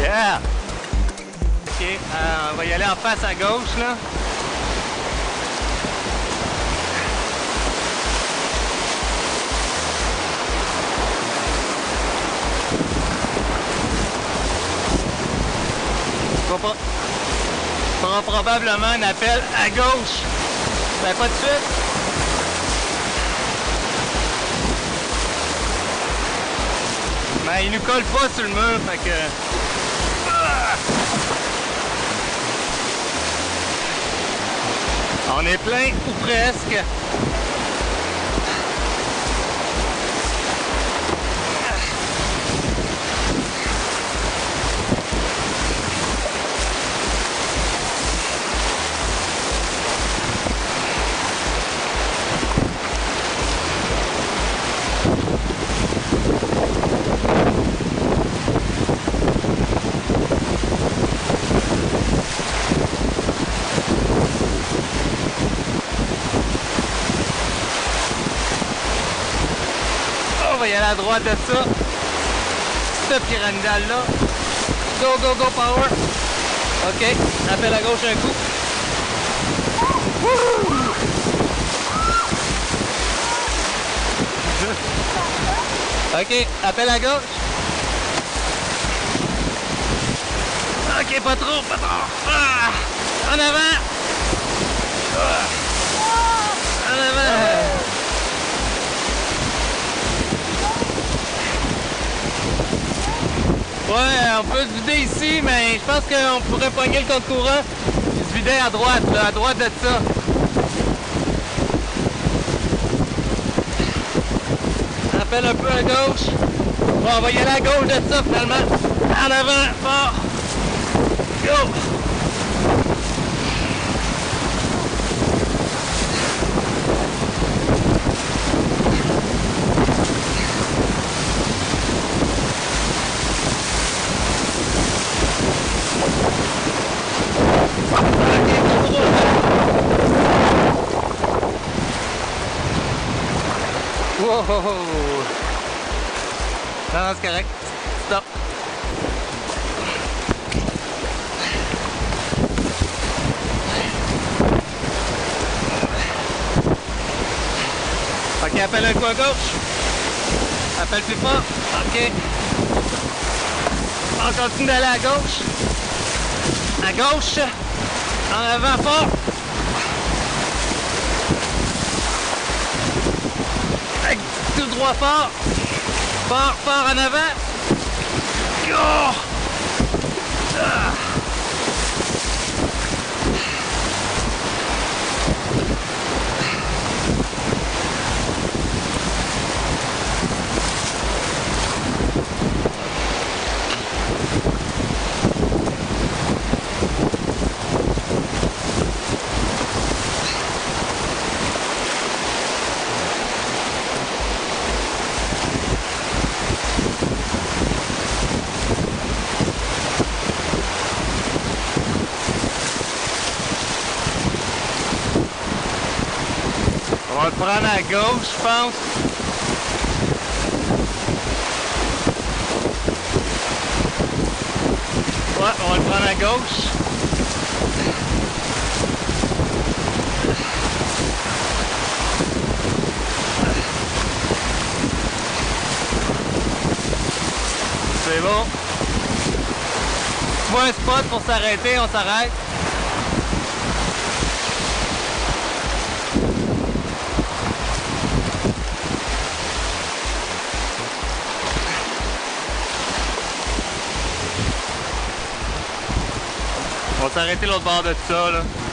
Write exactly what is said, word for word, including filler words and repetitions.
Yeah! Ok, euh, on va y aller en face à gauche, là. On va prendre probablement un appel à gauche. Ben, pas de suite. Ben, il nous colle pas sur le mur, fait que... On est plein, ou presque. On va y aller à droite de ça. Ce pyramidal là. Go, go, go, power. Ok, appel à gauche un coup. Wouh! Ok, appel à gauche. Ok, pas trop, pas trop. Ah! En avant. Ah! En avant. Ouais, on peut se vider ici, mais je pense qu'on pourrait pogner le contre-courant et se vider à droite, là, à droite de ça. Appelle un peu à gauche. Bon, on va y aller à gauche de ça, finalement. En avant, fort. Go! Wow! Non, non, c'est correct. Stop. Ok, appelle un coup à gauche. Appelle plus fort. Ok. On continue d'aller à gauche. À gauche. En avant fort. Tout droit fort. Fort, fort en avant. Oh! Ah! On va le prendre à gauche, je pense. Ouais, on va le prendre à gauche. C'est bon. Tu vois un spot pour s'arrêter, on s'arrête. On va s'arrêter l'autre bord de ça, là.